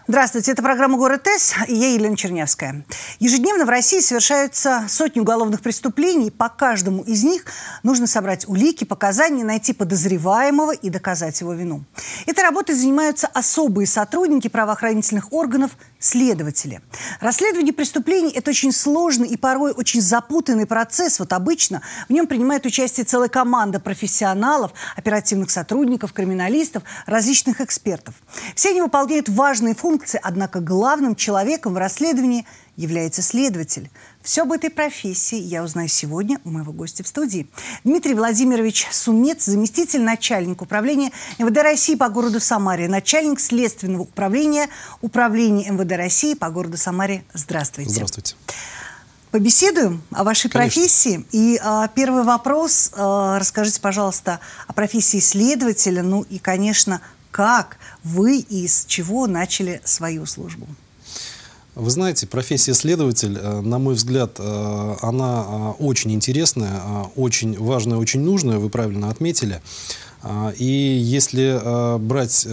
Здравствуйте, это программа «Город С», и я Елена Чернявская. Ежедневно в России совершаются сотни уголовных преступлений. По каждому из них нужно собрать улики, показания, найти подозреваемого и доказать его вину. Этой работой занимаются особые сотрудники правоохранительных органов, следователи. Расследование преступлений – это очень сложный и порой очень запутанный процесс. Вот обычно в нем принимает участие целая команда профессионалов, оперативных сотрудников, криминалистов, различных экспертов. Все они выполняют важные функции, однако главным человеком в расследовании является следователь. Все об этой профессии я узнаю сегодня у моего гостя в студии. Дмитрий Владимирович Сумец, заместитель начальника управления МВД России по городу Самаре, начальник следственного управления МВД России по городу Самаре. Здравствуйте. Здравствуйте. Побеседуем о вашей профессии. И первый вопрос. Расскажите, пожалуйста, о профессии следователя. Ну и, конечно, как вы и с чего начали свою службу? Вы знаете, профессия следователь, на мой взгляд, она очень интересная, очень важная, очень нужная, вы правильно отметили. И если брать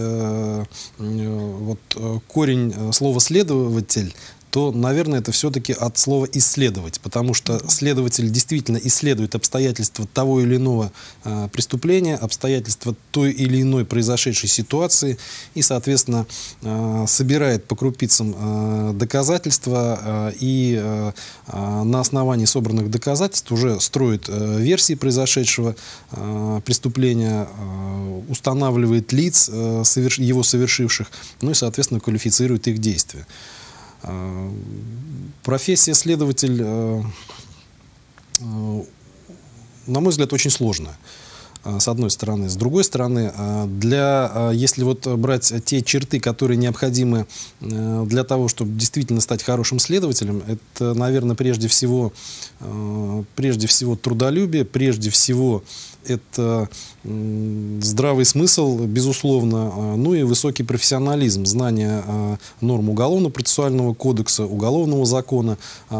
корень слова «следователь», то, наверное, это все-таки от слова «исследовать», потому что следователь действительно исследует обстоятельства того или иного преступления, обстоятельства той или иной произошедшей ситуации и, соответственно, собирает по крупицам доказательства и на основании собранных доказательств уже строит версии произошедшего преступления, устанавливает лиц, его совершивших, ну и, соответственно, квалифицирует их действия. Профессия следователь, на мой взгляд, очень сложная, с одной стороны. С другой стороны, если вот брать те черты, которые необходимы для того, чтобы действительно стать хорошим следователем, это, наверное, прежде всего трудолюбие, прежде всего это здравый смысл, безусловно, ну и высокий профессионализм, знание норм Уголовно-процессуального кодекса, Уголовного закона,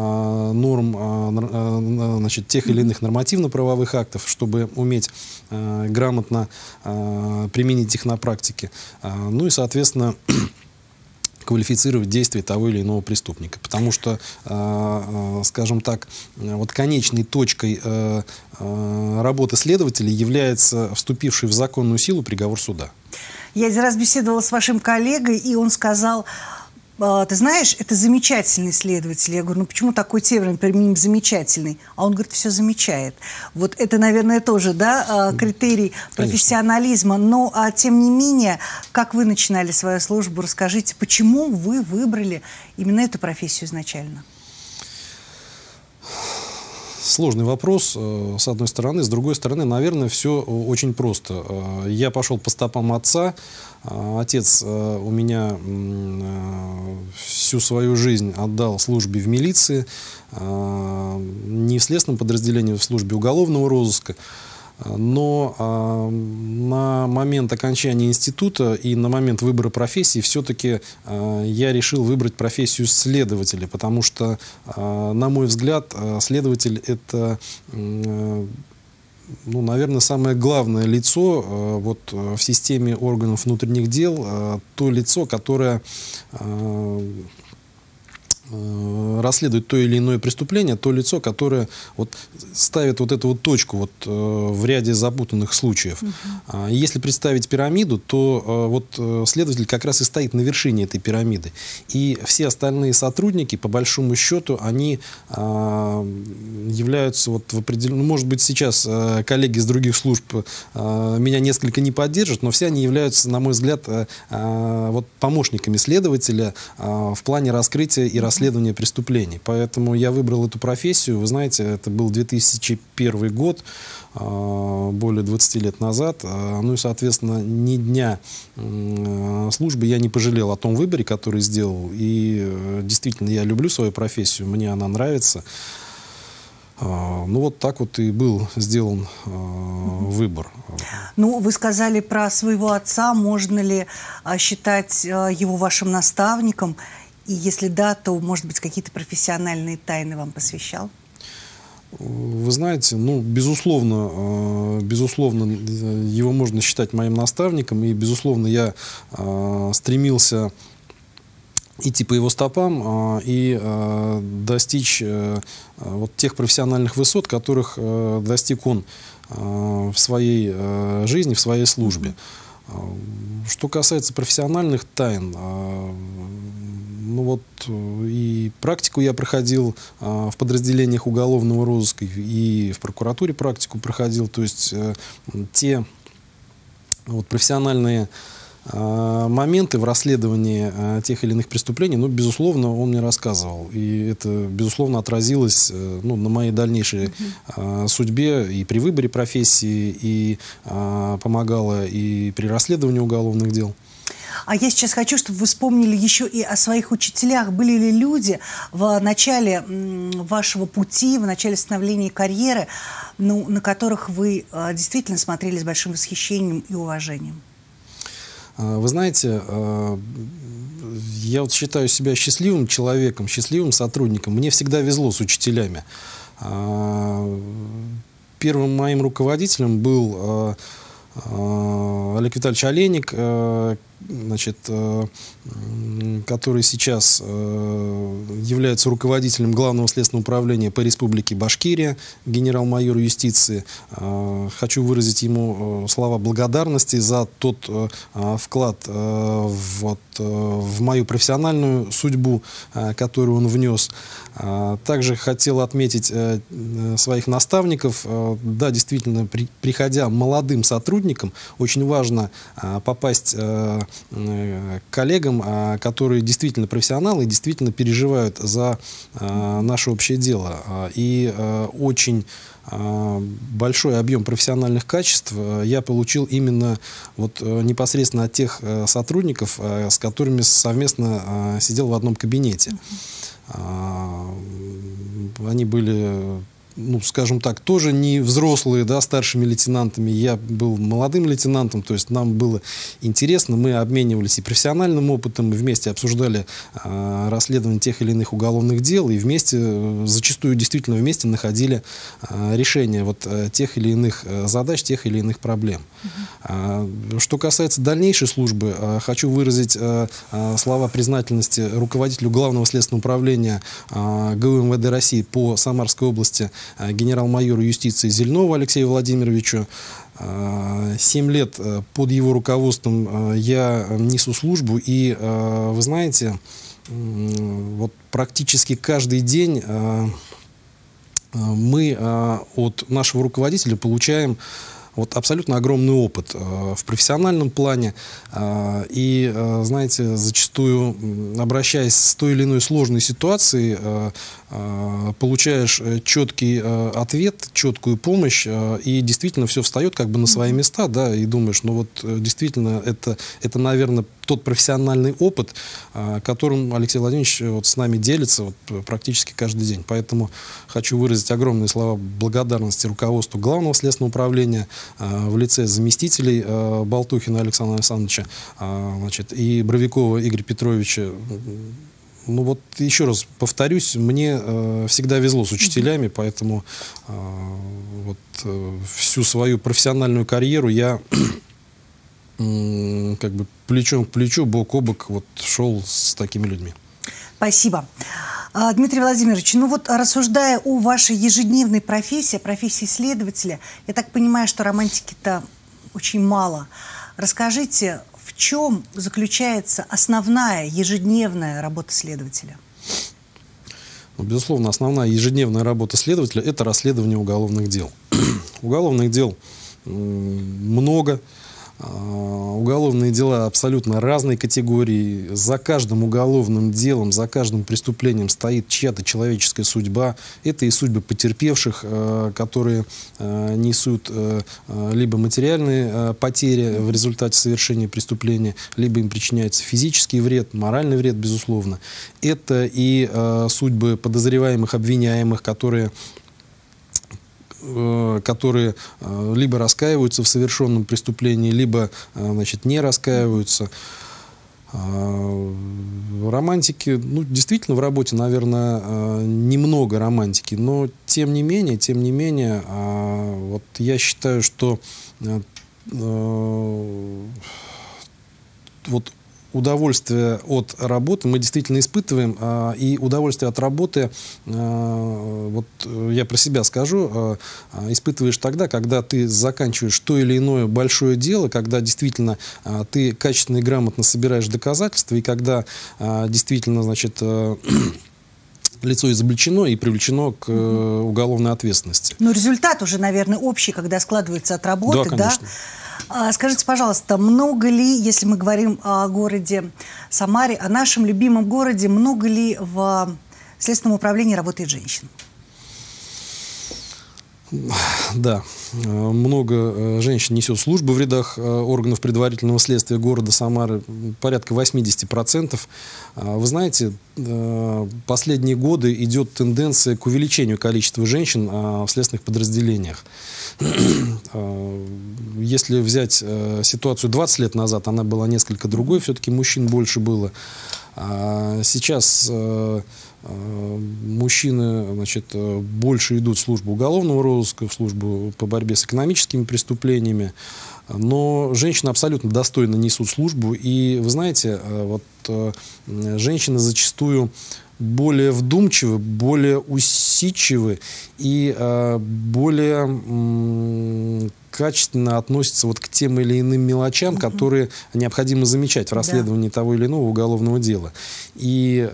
норм тех или иных нормативно-правовых актов, чтобы уметь грамотно применить их на практике. Ну и, соответственно, квалифицировать действия того или иного преступника. Потому что, скажем так, вот конечной точкой работы следователя является вступивший в законную силу приговор суда. Я один раз беседовала с вашим коллегой, и он сказал: ты знаешь, это замечательный следователь. Я говорю, ну почему такой термин применим замечательный? А он говорит, все замечает. Вот это, наверное, тоже, да, критерий профессионализма. Но, тем не менее, как вы начинали свою службу, расскажите, почему вы выбрали именно эту профессию изначально? Сложный вопрос, с одной стороны. С другой стороны, наверное, все очень просто. Я пошел по стопам отца. Отец у меня всю свою жизнь отдал службе в милиции, не в следственном подразделении, а в службе уголовного розыска. Но на момент окончания института и на момент выбора профессии все-таки я решил выбрать профессию следователя, потому что, на мой взгляд, следователь – это, наверное, самое главное лицо в системе органов внутренних дел, то лицо, которое расследует то или иное преступление, то лицо, которое ставит эту точку в ряде запутанных случаев. Если представить пирамиду, то следователь как раз и стоит на вершине этой пирамиды. И все остальные сотрудники, по большому счету, они являются в определенном... Может быть, сейчас коллеги из других служб меня несколько не поддержат, но все они являются, на мой взгляд, помощниками следователя в плане раскрытия и расследования преступлений. Поэтому я выбрал эту профессию. Вы знаете, это был 2001 год, более 20 лет назад. Ну и, соответственно, ни дня службы я не пожалел о том выборе, который сделал. И действительно, я люблю свою профессию, мне она нравится. Ну, вот так вот и был сделан выбор. Ну, вы сказали про своего отца. Можно ли считать его вашим наставником? И если да, то, может быть, какие-то профессиональные тайны вам посвящал? Вы знаете, безусловно, его можно считать моим наставником, и, безусловно, я стремился идти по его стопам и достичь вот тех профессиональных высот, которых достиг он в своей жизни, в своей службе. Что касается профессиональных тайн, ну вот и практику я проходил в подразделениях уголовного розыска, и в прокуратуре практику проходил, то есть те вот профессиональные моменты в расследовании тех или иных преступлений, ну, безусловно, он мне рассказывал. И это, безусловно, отразилось ну, на моей дальнейшей судьбе и при выборе профессии, и помогало и при расследовании уголовных дел. А я сейчас хочу, чтобы вы вспомнили еще и о своих учителях. Были ли люди в начале вашего пути, в начале становления карьеры, ну, на которых вы действительно смотрели с большим восхищением и уважением? Вы знаете, я вот считаю себя счастливым человеком, счастливым сотрудником. Мне всегда везло с учителями. Первым моим руководителем был Олег Витальевич Олейник, значит, который сейчас является руководителем Главного следственного управления по Республике Башкирия, генерал-майор юстиции. Хочу выразить ему слова благодарности за тот вклад в мою профессиональную судьбу, которую он внес. Также хотел отметить своих наставников. Да, действительно, приходя молодым сотрудникам, очень важно попасть к коллегам, которые действительно профессионалы и действительно переживают за наше общее дело. И очень большой объем профессиональных качеств я получил именно вот непосредственно от тех сотрудников, с которыми совместно сидел в одном кабинете. Они были, ну, скажем так, тоже не взрослые, да, старшими лейтенантами. Я был молодым лейтенантом, то есть нам было интересно, мы обменивались и профессиональным опытом, мы вместе обсуждали расследование тех или иных уголовных дел, и вместе, зачастую действительно вместе находили решение вот тех или иных задач, тех или иных проблем. Что касается дальнейшей службы, хочу выразить слова признательности руководителю Главного следственного управления ГУ МВД России по Самарской области генерал-майору юстиции Зельнову Алексею Владимировичу. 7 лет под его руководством я несу службу, и вы знаете, вот практически каждый день мы от нашего руководителя получаем вот абсолютно огромный опыт в профессиональном плане. И, знаете, зачастую, обращаясь с той или иной сложной ситуацией, получаешь четкий ответ, четкую помощь, и действительно все встает как бы на свои места, да, и думаешь, ну вот действительно это наверное, тот профессиональный опыт, которым Алексей Владимирович вот с нами делится вот практически каждый день. Поэтому хочу выразить огромные слова благодарности руководству Главного следственного управления в лице заместителей Болтухина Александра Александровича, значит, и Бровикова Игоря Петровича. Ну вот еще раз повторюсь, мне всегда везло с учителями, поэтому вот всю свою профессиональную карьеру я как бы плечом к плечу, бок о бок вот шел с такими людьми. Спасибо. Дмитрий Владимирович, ну вот рассуждая о вашей ежедневной профессии, профессии следователя, я так понимаю, что романтики-то очень мало. Расскажите, в чем заключается основная ежедневная работа следователя? Ну, безусловно, основная ежедневная работа следователя – это расследование уголовных дел. Уголовных дел много. Уголовные дела абсолютно разной категории. За каждым уголовным делом, за каждым преступлением стоит чья-то человеческая судьба. Это и судьбы потерпевших, которые несут либо материальные потери в результате совершения преступления, либо им причиняется физический вред, моральный вред, безусловно. Это и судьбы подозреваемых, обвиняемых, которые либо раскаиваются в совершенном преступлении, либо, значит, не раскаиваются. Романтики, ну, действительно, в работе, наверное, немного романтики, но тем не менее, вот я считаю, что вот удовольствие от работы мы действительно испытываем, и удовольствие от работы, вот я про себя скажу, испытываешь тогда, когда ты заканчиваешь то или иное большое дело, когда действительно ты качественно и грамотно собираешь доказательства, и когда действительно, значит, лицо изобличено и привлечено к уголовной ответственности. Но результат уже, наверное, общий, когда складывается от работы, да? Конечно. Скажите, пожалуйста, много ли, если мы говорим о городе Самаре, о нашем любимом городе, много ли в Следственном управлении работает женщин? Да, много женщин несет службу в рядах органов предварительного следствия города Самары, порядка 80%. Вы знаете, последние годы идет тенденция к увеличению количества женщин в следственных подразделениях. Если взять ситуацию 20 лет назад, она была несколько другой, все-таки мужчин больше было. Сейчас мужчины, значит, больше идут в службу уголовного розыска, в службу по борьбе с экономическими преступлениями, но женщины абсолютно достойно несут службу. И вы знаете, вот женщины зачастую более вдумчивы, более усидчивы и более качественно относятся вот к тем или иным мелочам, которые необходимо замечать в расследовании того или иного уголовного дела. И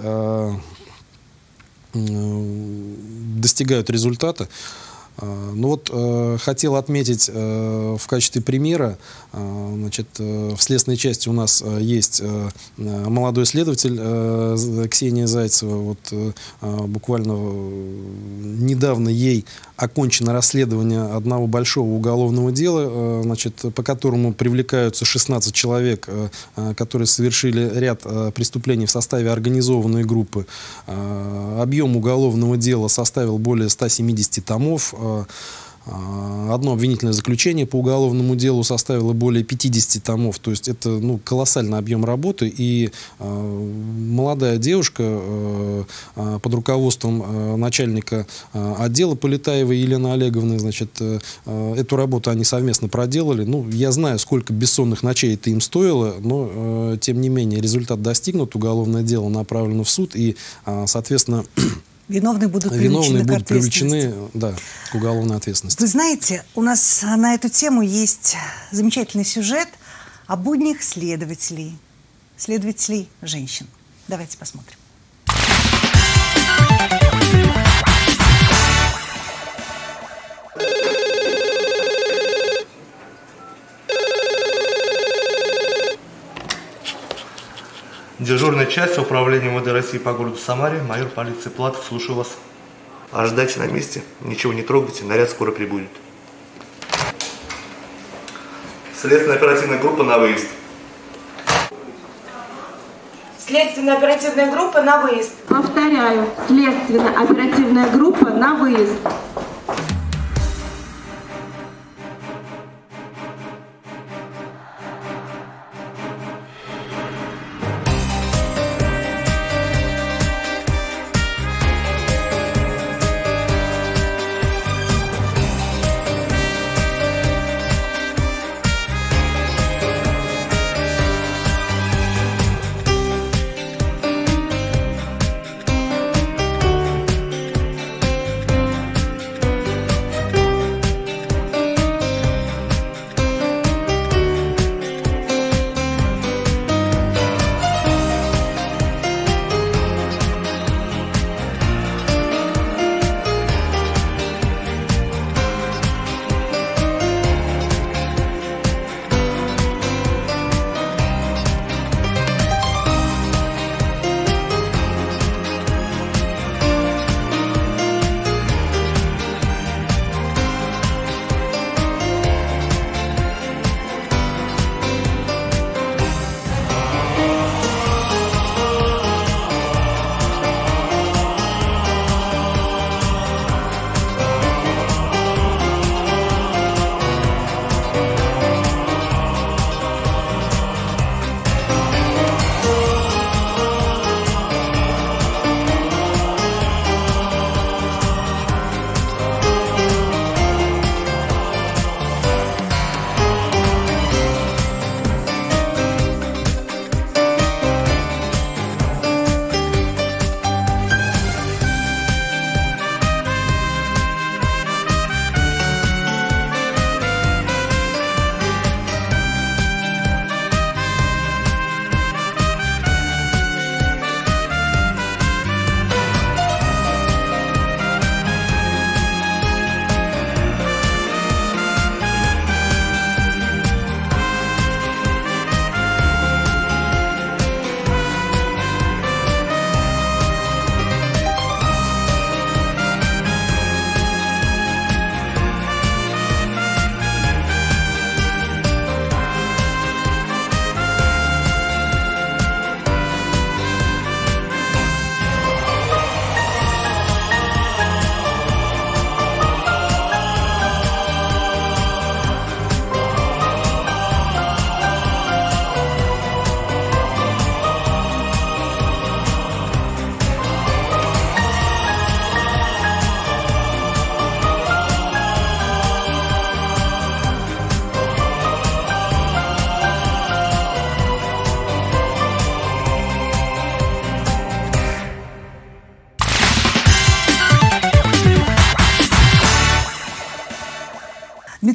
достигают результата. Ну вот, хотел отметить в качестве примера, значит, в следственной части у нас есть молодой следователь Ксения Зайцева. Вот, буквально недавно ей окончено расследование одного большого уголовного дела, значит, по которому привлекаются 16 человек, которые совершили ряд преступлений в составе организованной группы. Объем уголовного дела составил более 170 томов. Одно обвинительное заключение по уголовному делу составило более 50 томов. То есть это, ну, колоссальный объем работы. И молодая девушка под руководством начальника отдела Полетаевой Елены Олеговны, значит, эту работу они совместно проделали. Ну, я знаю, сколько бессонных ночей это им стоило, но тем не менее результат достигнут, уголовное дело направлено в суд, и, соответственно, виновные будут привлечены, да, к уголовной ответственности. Вы знаете, у нас на эту тему есть замечательный сюжет о буднях следователей женщин. Давайте посмотрим. Дежурная часть управления МВД России по городу Самаре, майор полиции Платов, слушаю вас. Ожидайте на месте, ничего не трогайте, наряд скоро прибудет. Следственная оперативная группа на выезд. Следственная оперативная группа на выезд. Повторяю, следственная оперативная группа на выезд.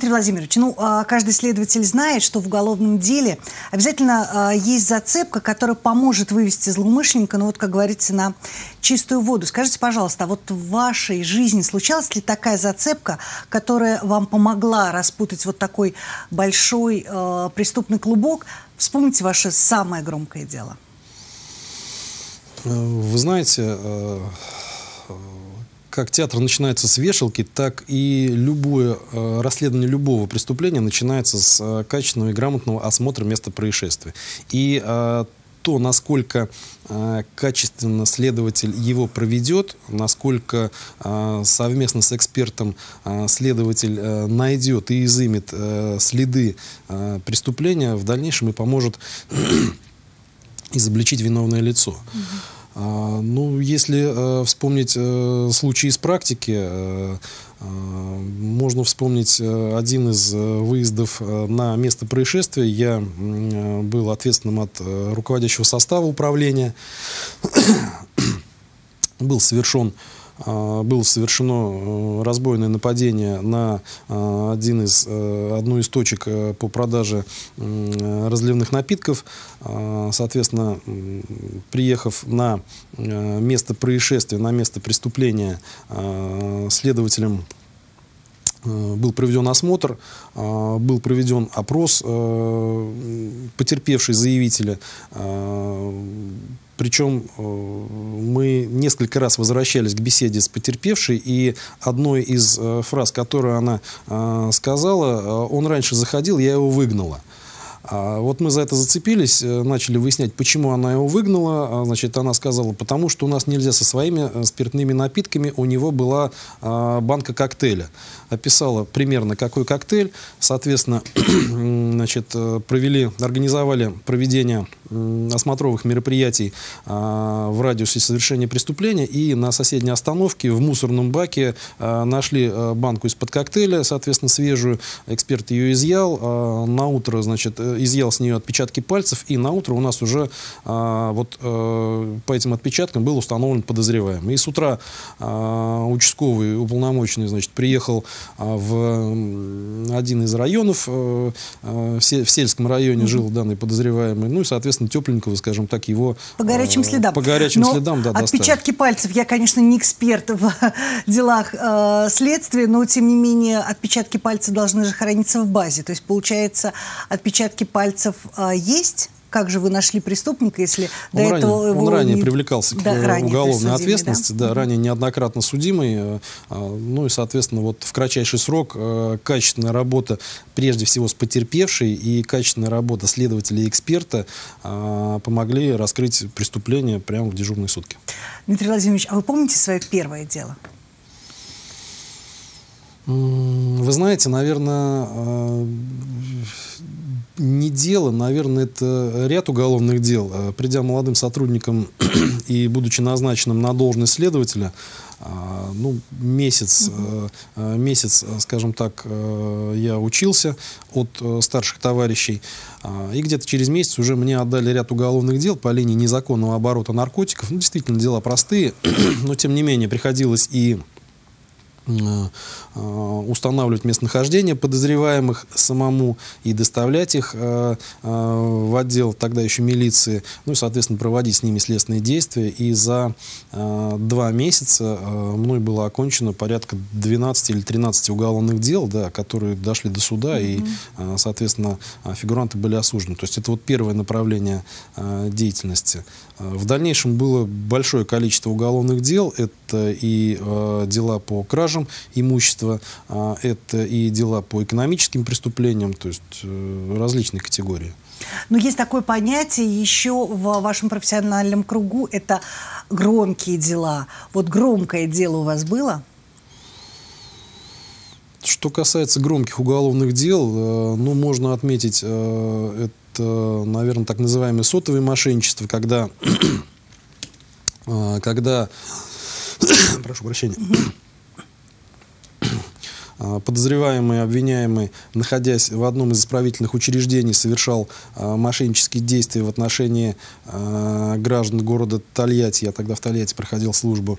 Дмитрий Владимирович, ну, каждый следователь знает, что в уголовном деле обязательно есть зацепка, которая поможет вывести злоумышленника, ну, вот, как говорится, на чистую воду. Скажите, пожалуйста, а вот в вашей жизни случалась ли такая зацепка, которая вам помогла распутать вот такой большой преступный клубок? Вспомните ваше самое громкое дело. Вы знаете, как театр начинается с вешалки, так и любое расследование любого преступления начинается с качественного и грамотного осмотра места происшествия. И то, насколько качественно следователь его проведет, насколько совместно с экспертом следователь найдет и изымет следы преступления, в дальнейшем и поможет изобличить виновное лицо. Ну, если вспомнить случаи из практики, можно вспомнить один из выездов на место происшествия. Я был ответственным от руководящего состава управления. Было совершено разбойное нападение на одну из точек по продаже разливных напитков. Соответственно, приехав на место происшествия, на место преступления, следователем был проведен осмотр, был проведен опрос потерпевшей заявителя. Причем мы несколько раз возвращались к беседе с потерпевшей, и одной из фраз, которую она сказала: «Он раньше заходил, я его выгнала». Вот мы за это зацепились, начали выяснять, почему она его выгнала. Значит, она сказала: потому что у нас нельзя со своими спиртными напитками, у него была банка коктейля. Описала примерно, какой коктейль. Соответственно, значит, организовали проведение осмотровых мероприятий в радиусе совершения преступления, и на соседней остановке в мусорном баке нашли банку из-под коктейля, соответственно, свежую. Эксперт ее изъял. На утро, значит, изъял с нее отпечатки пальцев, и на утро у нас уже по этим отпечаткам был установлен подозреваемый. И с утра участковый уполномоченный, значит, приехал в один из районов, в сельском районе жил данный подозреваемый, ну и, соответственно, тепленького, скажем так, его по горячим следам. По горячим следам, да, отпечатки пальцев, я, конечно, не эксперт в делах следствия, но, тем не менее, отпечатки пальцев должны же храниться в базе. То есть, получается, отпечатки пальцев есть? Как же вы нашли преступника, если он ранее привлекался к уголовной ответственности, да? Ранее неоднократно судимый. Ну и, соответственно, вот в кратчайший срок качественная работа, прежде всего, с потерпевшей, и качественная работа следователя и эксперта помогли раскрыть преступление прямо в дежурные сутки. Дмитрий Владимирович, а вы помните свое первое дело? Вы знаете, наверное, не дело, наверное, это ряд уголовных дел. Придя молодым сотрудником и будучи назначенным на должность следователя, ну, месяц, скажем так, я учился от старших товарищей, и где-то через месяц уже мне отдали ряд уголовных дел по линии незаконного оборота наркотиков. Ну, действительно, дела простые, но, тем не менее, приходилось и устанавливать местонахождение подозреваемых самому и доставлять их в отдел тогда еще милиции, ну и, соответственно, проводить с ними следственные действия. И за 2 месяца мной было окончено порядка 12 или 13 уголовных дел, да, которые дошли до суда, и, соответственно, фигуранты были осуждены. То есть это вот первое направление деятельности. В дальнейшем было большое количество уголовных дел. Это и дела по кражам имущества, это и дела по экономическим преступлениям, то есть различные категории. Но есть такое понятие еще в вашем профессиональном кругу, это громкие дела. Вот громкое дело у вас было? Что касается громких уголовных дел, ну, можно отметить, это, наверное, так называемое сотовое мошенничество, когда прошу прощения, подозреваемый, обвиняемый, находясь в одном из исправительных учреждений, совершал мошеннические действия в отношении граждан города Тольятти. Я тогда в Тольятти проходил службу.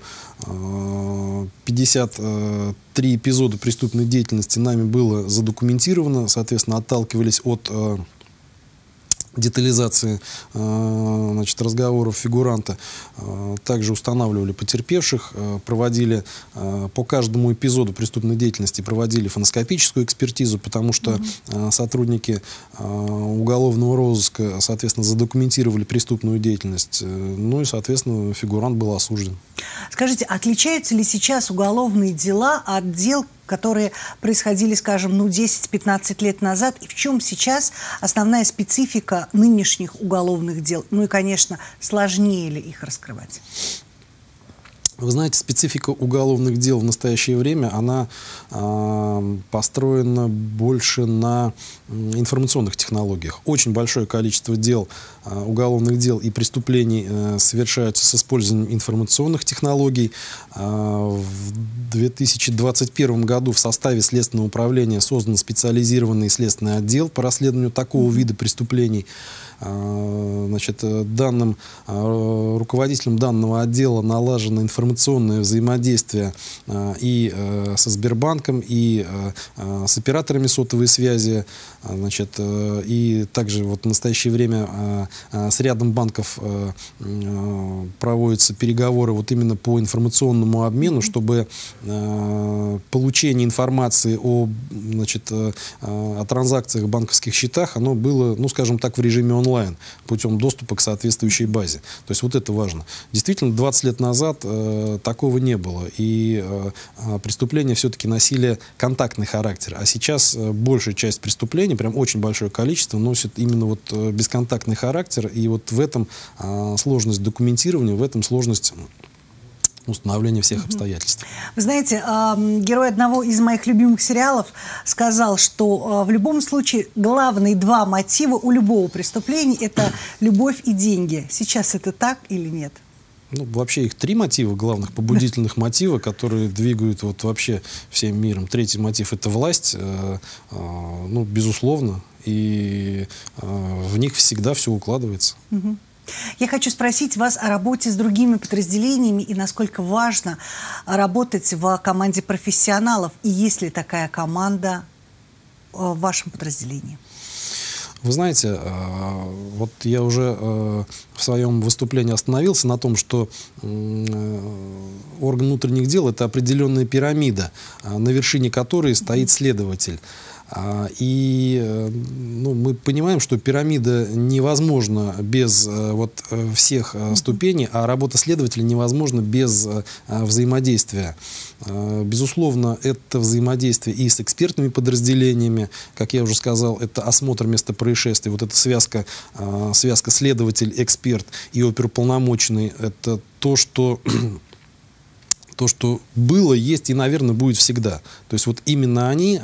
53 эпизода преступной деятельности нами было задокументировано. Соответственно, отталкивались от детализации разговоров фигуранта. Также устанавливали потерпевших, проводили по каждому эпизоду преступной деятельности проводили фоноскопическую экспертизу, потому что сотрудники уголовного розыска, соответственно, задокументировали преступную деятельность. Ну и, соответственно, фигурант был осужден. Скажите, отличаются ли сейчас уголовные дела от дел, которые происходили, скажем, 10-15 лет назад, и в чем сейчас основная специфика нынешних уголовных дел? Ну и, конечно, сложнее ли их раскрывать? Вы знаете, специфика уголовных дел в настоящее время, она построена больше на информационных технологиях. Очень большое количество дел, уголовных дел и преступлений совершаются с использованием информационных технологий. В 2021 году в составе Следственного управления создан специализированный следственный отдел по расследованию такого вида преступлений. Руководителем данного отдела налажено информационное взаимодействие и со Сбербанком, и с операторами сотовой связи, и также в настоящее время с рядом банков проводятся переговоры именно по информационному обмену, чтобы получение информации о транзакциях в банковских счетах, оно было, скажем так, в режиме онлайн, путем доступа к соответствующей базе. То есть это важно. Действительно, 20 лет назад такого не было. И преступления все-таки носили контактный характер. А сейчас большая часть преступлений, прям очень большое количество, носит именно бесконтактный характер. И в этом сложность документирования, в этом сложность установления всех обстоятельств. Вы знаете, герой одного из моих любимых сериалов сказал, что в любом случае главные два мотива у любого преступления – это любовь и деньги. Сейчас это так или нет? Вообще их три мотива, главных побудительных мотива, которые двигают вообще всем миром. Третий мотив – это власть, безусловно, и в них всегда все укладывается. Я хочу спросить вас о работе с другими подразделениями и насколько важно работать в команде профессионалов. И есть ли такая команда в вашем подразделении? Вы знаете, я уже в своем выступлении остановился на том, что орган внутренних дел – это определенная пирамида, на вершине которой стоит следователь. И мы понимаем, что пирамида невозможна без всех ступеней, а работа следователя невозможна без взаимодействия. Безусловно, это взаимодействие и с экспертными подразделениями, как я уже сказал, это осмотр места происшествия, эта связка следователь-эксперт и оперуполномоченный, это то, что было, есть и, наверное, будет всегда. То есть именно они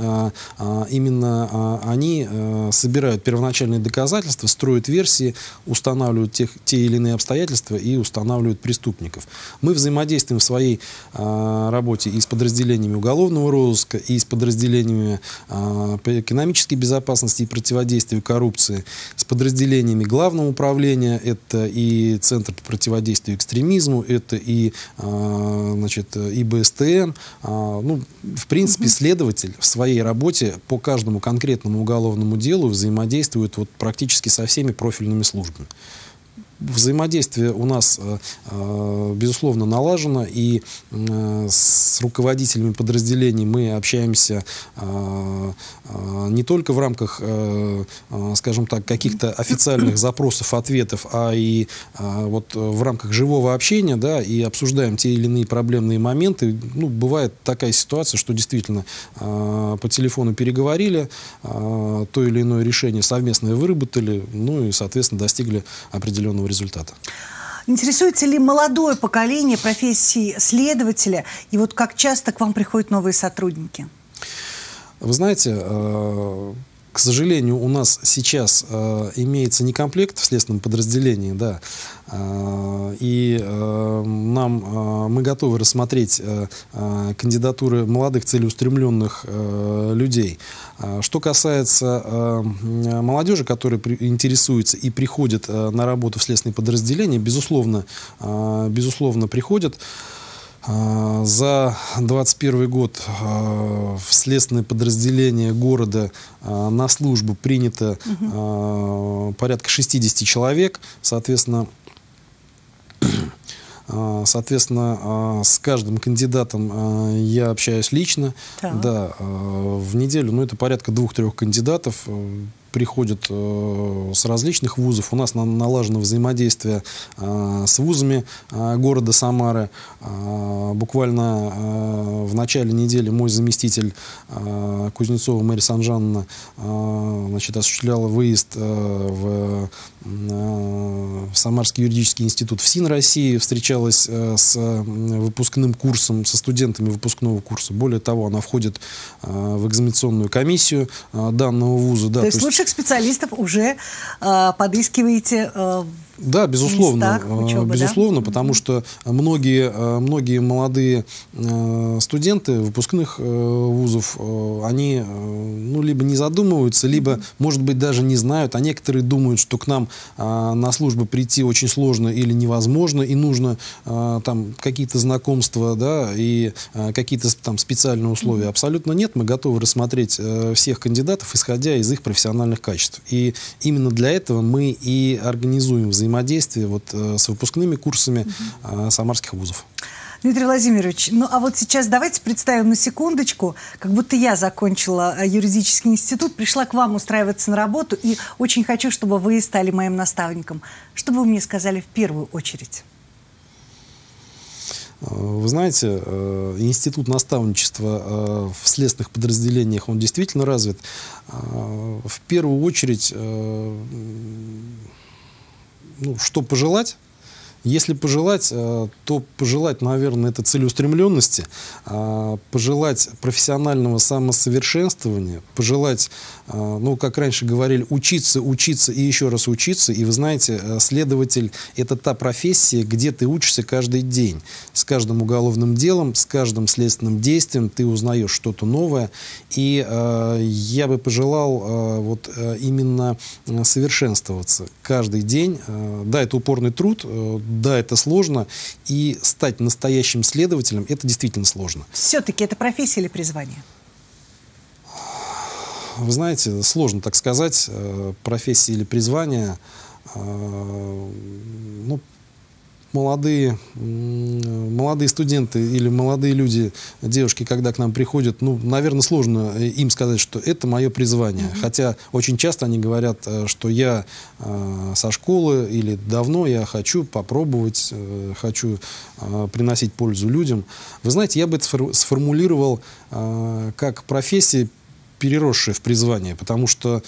собирают первоначальные доказательства, строят версии, устанавливают те или иные обстоятельства и устанавливают преступников. Мы взаимодействуем в своей работе и с подразделениями уголовного розыска, и с подразделениями по экономической безопасности и противодействию коррупции, с подразделениями Главного управления, это и Центр по противодействию экстремизму, это и и БСТМ. В принципе, следователь в своей работе по каждому конкретному уголовному делу взаимодействует практически со всеми профильными службами. Взаимодействие у нас, безусловно, налажено, и с руководителями подразделений мы общаемся не только в рамках, скажем так, каких-то официальных запросов, ответов, а и в рамках живого общения, и обсуждаем те или иные проблемные моменты. Бывает такая ситуация, что действительно по телефону переговорили, то или иное решение совместное выработали, и, соответственно, достигли определенного результата. Интересуется ли молодое поколение профессии следователя? И как часто к вам приходят новые сотрудники? Вы знаете, К сожалению, у нас сейчас имеется некомплект в следственном подразделении, да, и мы готовы рассмотреть кандидатуры молодых целеустремленных людей. Что касается молодежи, которая интересуется и приходит на работу в следственное подразделение, безусловно, приходят. За 2021 год в следственное подразделение города на службу принято порядка 60 человек. Соответственно, с каждым кандидатом я общаюсь лично. Да, в неделю, это порядка 2-3 кандидатов приходят с различных вузов. У нас налажено взаимодействие с вузами города Самары. Буквально в начале недели мой заместитель Кузнецова Мария Санжановна осуществляла выезд в Самарский юридический институт ФСИН России, встречалась с выпускным курсом, со студентами выпускного курса. Более того, она входит в экзаменационную комиссию данного вуза. Да, то есть лучших специалистов уже подыскиваете да, безусловно, учебы, безусловно, да? Потому что многие молодые студенты выпускных вузов, они либо не задумываются, либо, может быть, даже не знают, а некоторые думают, что к нам на службу прийти очень сложно или невозможно, и нужно там какие-то знакомства, да, и какие-то там специальные условия. Абсолютно нет, мы готовы рассмотреть всех кандидатов, исходя из их профессиональных качеств. И именно для этого мы и организуем взаимодействие с выпускными курсами самарских вузов. Дмитрий Владимирович, а вот сейчас давайте представим на секундочку, как будто я закончила юридический институт, пришла к вам устраиваться на работу, и очень хочу, чтобы вы стали моим наставником. Что бы вы мне сказали в первую очередь? Вы знаете, институт наставничества в следственных подразделениях, он действительно развит. В первую очередь, что пожелать? Если пожелать, то пожелать, наверное, это целеустремленности, пожелать профессионального самосовершенствования, пожелать, как раньше говорили, учиться и еще раз учиться. И вы знаете, следователь – это та профессия, где ты учишься каждый день. С каждым уголовным делом, с каждым следственным действием ты узнаешь что-то новое. И я бы пожелал именно совершенствоваться каждый день. Да, это упорный труд, да, это сложно, и стать настоящим следователем – это действительно сложно. Все-таки это профессия или призвание? Вы знаете, сложно так сказать, профессия или призвание. Молодые студенты или молодые люди, девушки, когда к нам приходят, наверное, сложно им сказать, что это мое призвание. Хотя очень часто они говорят, что я со школы или давно я хочу попробовать, хочу приносить пользу людям. Вы знаете, я бы это сформулировал как профессия, переросшая в призвание, потому что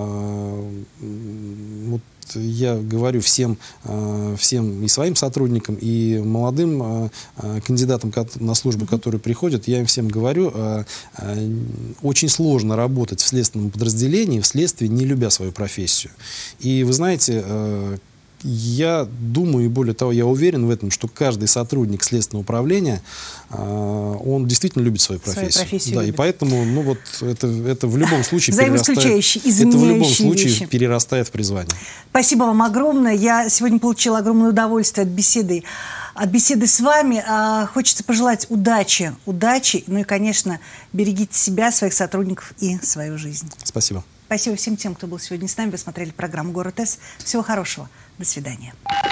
я говорю всем и своим сотрудникам, и молодым кандидатам на службу, которые приходят, я им всем говорю, очень сложно работать в следственном подразделении, в следствии, не любя свою профессию. И вы знаете, я думаю, и более того, я уверен в этом, что каждый сотрудник следственного управления, он действительно любит свою профессию. Да, любит. И поэтому, это в любом случае перерастает в призвание. Спасибо вам огромное. Я сегодня получила огромное удовольствие от беседы с вами. Хочется пожелать удачи, и, конечно, берегите себя, своих сотрудников и свою жизнь. Спасибо. Спасибо всем тем, кто был сегодня с нами. Вы смотрели программу «Город С». Всего хорошего. До свидания.